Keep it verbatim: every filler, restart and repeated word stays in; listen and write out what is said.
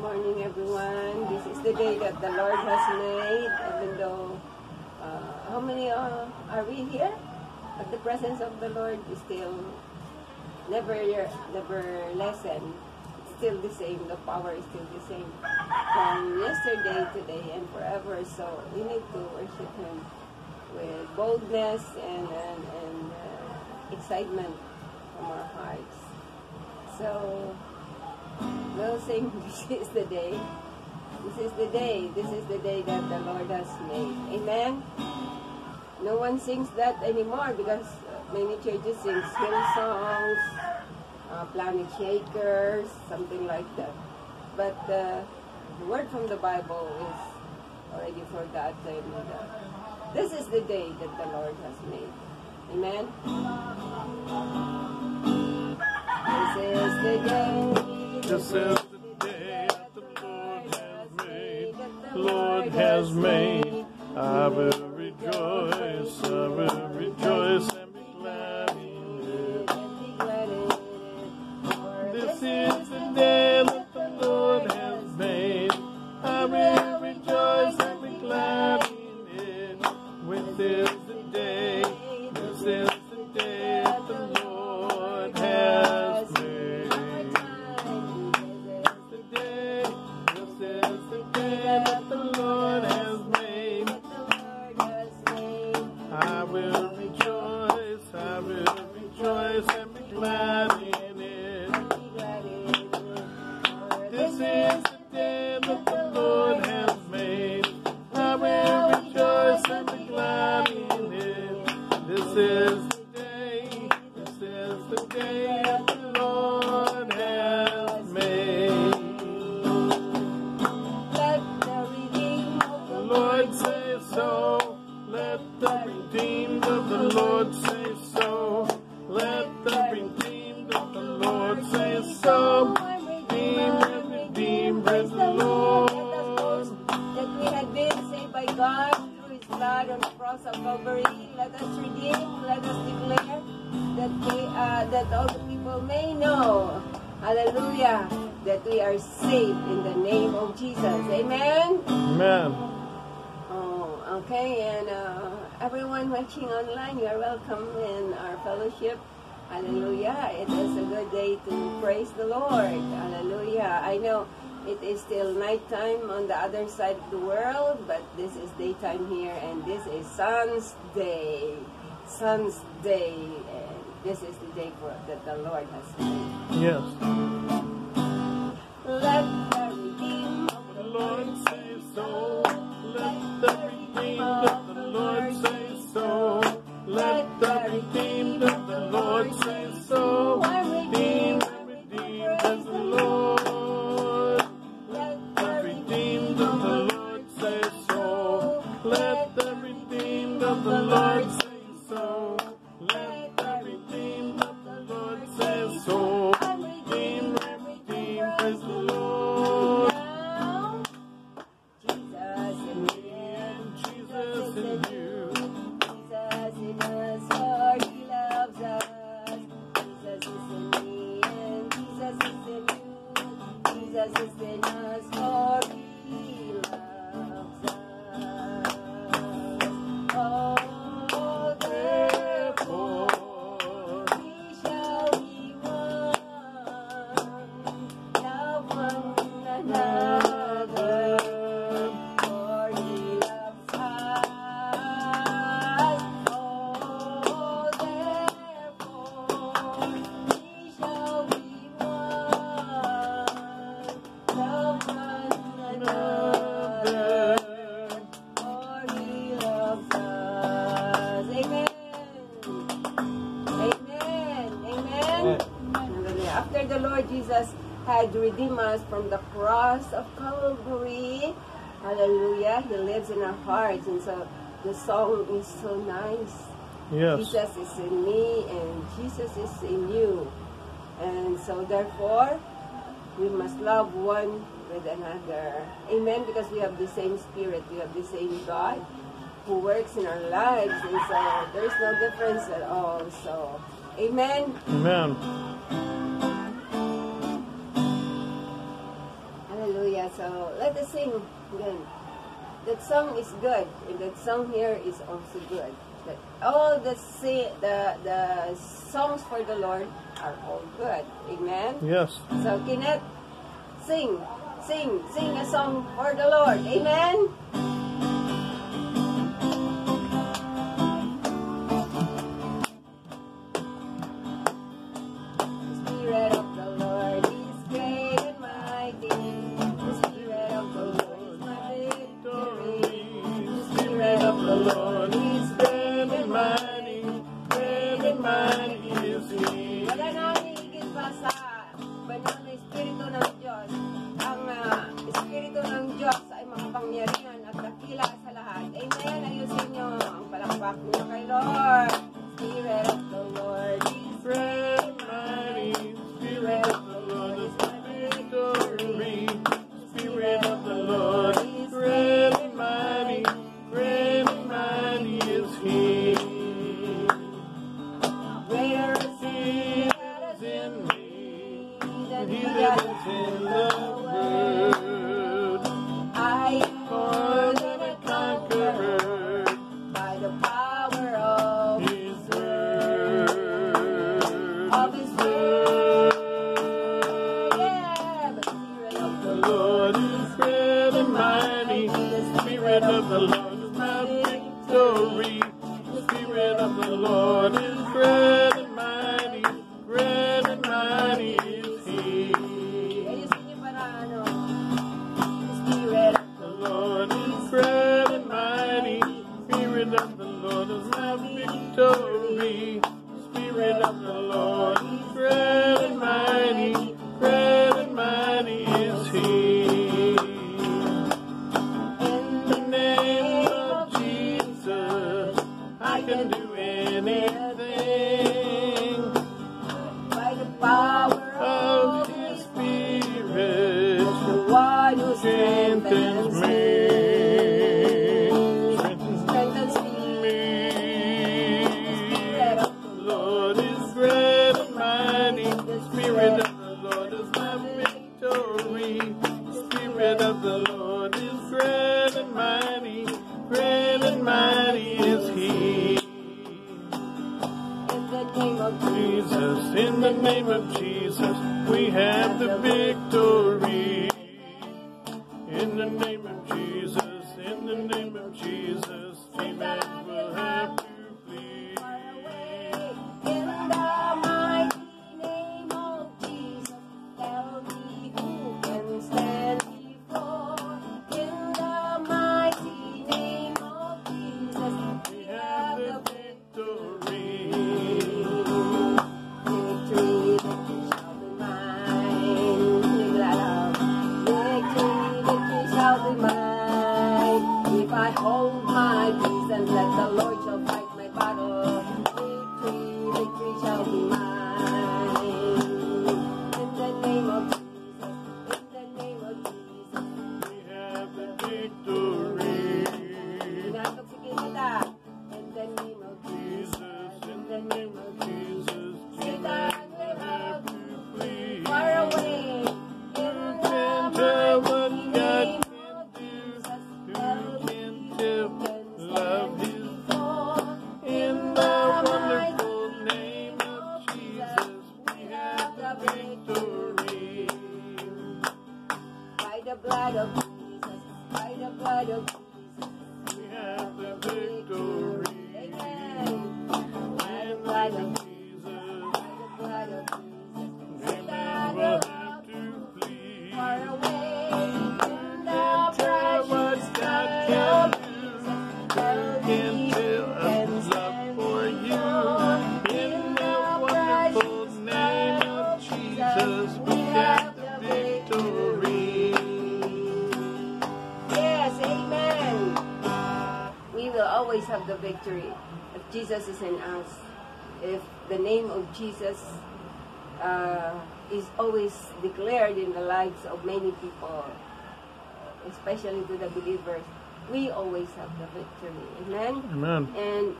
morning, everyone. This is the day that the Lord has made, even though, uh, how many uh, are we here? But the presence of the Lord is still never, never lessened. It's still the same. The power is still the same from yesterday, today, and forever. So we need to worship Him with boldness and, and, and uh, excitement from our hearts. So we'll sing, this is the day. This is the day. This is the day that the Lord has made. Amen? No one sings that anymore because many churches sing hill songs, uh, planet shakers, something like that. But uh, the word from the Bible is already forgotten. This is the day that the Lord has made. Amen? This is the day. This is the day that the Lord has made. The Lord has made. I will rejoice. I will rejoice and be glad in it. This is the day that the Lord has made. I will rejoice and be glad in it. With this the day. This is the day that the Lord has made. That the Lord has made. I will rejoice, I will rejoice and be glad in it. This is the day that the Lord has made. I will rejoice and be glad in it. This is the day, this is the day that the Lord has made. Lord say so. Let the redeemed of the Lord say so. Let the redeemed of the Lord say so. Redeemed and redeemed, praise the Lord. That we have been saved by God through His blood on the cross of Calvary. Let us redeem, let us declare that they, uh, that all the people may know, hallelujah, that we are saved in the name of Jesus. Amen? Amen. Okay, and uh, everyone watching online, you are welcome in our fellowship. Hallelujah. It is a good day to praise the Lord. Hallelujah. I know it is still nighttime on the other side of the world, but this is daytime here, and this is Sun's Day. Sun's Day. And this is the day for, that the Lord has made. Yes. Let the redeemed of the Lord say so. Let the redeemed of the Lord say so. Let the redeemed of the Lord say so. Redeemed and redeemed as the Lord. Let the redeemed of the Lord say so. Let the redeemed of the Lord say so. Let the redeemed of the Lord say so. Redeemed and redeemed as the Lord. Jesus in you, Jesus in us, for He loves us. Jesus is in me, and Jesus is in you. Jesus is in us, for He loves us. Oh, therefore, we shall be one. Love one another. After the Lord Jesus had redeemed us from the cross of Calvary, hallelujah, He lives in our hearts. And so the song is so nice. Yes. Jesus is in me and Jesus is in you. And so therefore, we must love one with another. Amen? Because we have the same Spirit, we have the same God who works in our lives. And so there's no difference at all. So, amen? Amen. Hallelujah. So let us sing again. That song is good, and that song here is also good. That all the say, the the songs for the Lord are all good. Amen. Yes. So Kenneth, sing, sing, sing a song for the Lord. Amen. Spirit of the Lord is great and mighty. The Spirit of the Lord is my victory. The Spirit of the Lord is great and mighty. Great and mighty is He. Wala nang higit pa sa banal na Espiritu ng Diyos. Ang uh, Espiritu ng Diyos ay makapangyarihan at dakila sa lahat. Amen. Ayusin niyo ang palakpak niyo kay Lord. Spirit of the Lord is great and mighty. Spirit of the Lord is my victory. Spirit of the Lord is great and mighty. Great and mighty is He. Greater is He that is in me than He that is in the world. I am more than a conqueror by the power of His word. Of His word. Yeah. The Spirit of the Lord is great and mighty. The Spirit of the Lord is my victory. The Spirit of the Lord is great and mighty. Great and mighty is He. Ayusin niyo para ano. The Spirit of the Lord is great and mighty. Spirit of the Lord is my victory. Spirit of the Lord is great and mighty. Great and mighty is He. In the name of Jesus, I can do anything. By the power of His Spirit, the one who strengthens me. Strengthens me. Spirit of the Lord is great and mighty. The Spirit of the Lord is my victory. Spirit of the Lord is great and mighty. Great and mighty is He. In the name of Jesus, in the name of Jesus, we have the victory. In the name of Jesus, in the name of Jesus, demons will have to flee. In the mighty name of Jesus, tell me who can stand before. In the mighty name of Jesus, we have the victory. Victory, victory shall be mine. Sing loud. Victory, victory shall be mine. If I hold my peace and let the Lord shall fight my battle. Victory, victory shall be mine. In the name of Jesus, in the name of Jesus, we have the victory. Inatok si Kinita. In the name of Jesus, in the name of Jesus, Satan will have to flee. Far away. In the mighty name of Jesus, who can tell love His Lord. In the wonderful name of Jesus, we have the victory. By the blood of Jesus, by the blood of Jesus, we have the victory. Amen. By the blood of Jesus, by the blood of Jesus, Satan will have to flee. Far away. In the precious blood of Jesus, can feel His love for you. In the wonderful name of Jesus, we have the victory. Yes, amen. We will always have the victory if Jesus is in us. If the name of Jesus uh, is always declared in the lives of many people, especially to the believers, we always have the victory. Amen? Amen. And